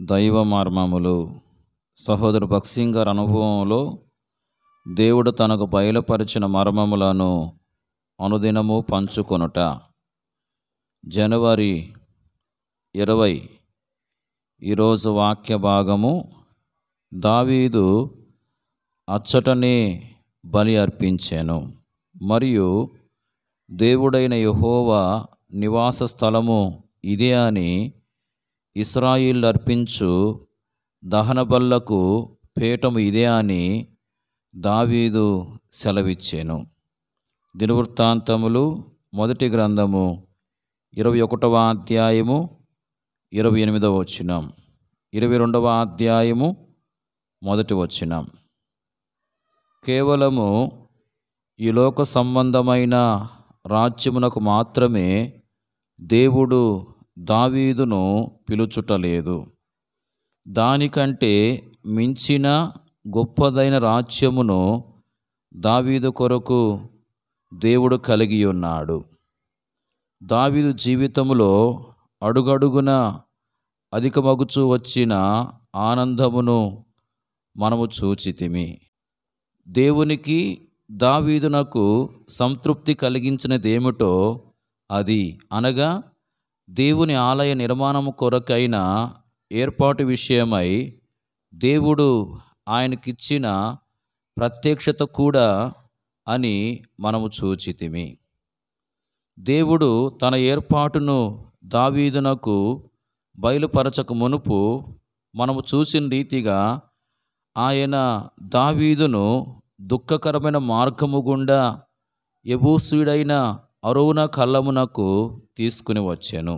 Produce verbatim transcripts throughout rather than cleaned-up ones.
దైవ మర్మములు. సహోదరు భక్సింగ్ గారి అనుభవంలో దేవుడు తనకు బయలుపరిచిన మర్మములను అనుదినము పంచుకొనుట. జనవరి ఇరవై ఈరోజు వాక్య భాగము, దావీదు అచ్చటనే బలి అర్పించెను మరియు దేవుడైన యెహోవా నివాస స్థలము ఇదే అని ఇశ్రాయేలు అర్పించు దహన బలులకు పీఠము ఇదే అని దావీదు సెలవిచ్చెను. దినవృత్తాంతములు మొదటి గ్రంథము ఇరవై ఒకటవ అధ్యాయము ఇరవై ఎనిమిదవ వచనం, ఇరవై రెండవ అధ్యాయము మొదటి వచనం. కేవలము ఈ లోక సంబంధమైన రాజ్యమునకు మాత్రమే దేవుడు దావీదును పిలుచుటలేదు. దానికంటే మించిన గొప్పదైన రాజ్యమును దావీదు కొరకు దేవుడు కలిగి ఉన్నాడు. దావీదు జీవితంలో అడుగడుగున అధికమగుచూ వచ్చిన ఆనందమును మనము చూచితిమి. దేవునికి దావీదునకు సంతృప్తి కలిగించినదేమిటో అది అనగా దేవుని ఆలయ నిర్మాణము కొరకైన ఏర్పాటు విషయమై దేవుడు ఆయనకిచ్చిన ప్రత్యక్షత కూడా అని మనము చూచితిమి. దేవుడు తన ఏర్పాటును దావీదునకు బయలుపరచక మునుపు మనము చూసిన రీతిగా ఆయన దావీదును దుఃఖకరమైన మార్గము గుండా యెబూసీయుడైన అరౌనా కళ్ళమునకు తీసుకుని వచ్చాను.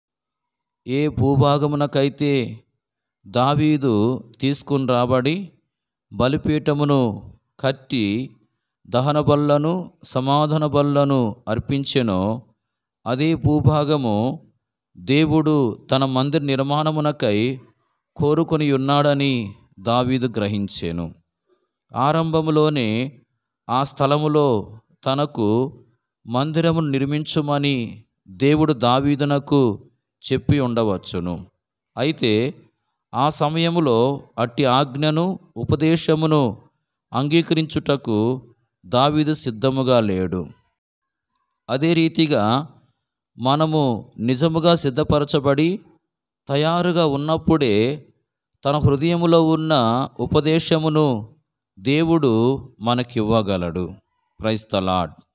ఏ భూభాగమునకైతే దావీదు తీసుకుని రాబడి బలిపీఠమును కట్టి దహన బలులను సమాధాన బలులను అర్పించెనో అదే భూభాగము దేవుడు తన మందిర నిర్మాణమునకై కోరుకొని ఉన్నాడని దావీదు గ్రహించెను. ఆరంభములోనే ఆ స్థలములో తనకు మందిరమును నిర్మించుమని దేవుడు దావీదునకు చెప్పి ఉండవచ్చును. అయితే ఆ సమయములో అట్టి ఆజ్ఞను ఉపదేశమును అంగీకరించుటకు దావీదు సిద్ధముగా లేడు. అదే రీతిగా మనము నిజముగా సిద్ధపరచబడి తయారుగా ఉన్నప్పుడే తన హృదయములో ఉన్న ఉపదేశమును దేవుడు మనకివ్వగలడు. Praise the lord.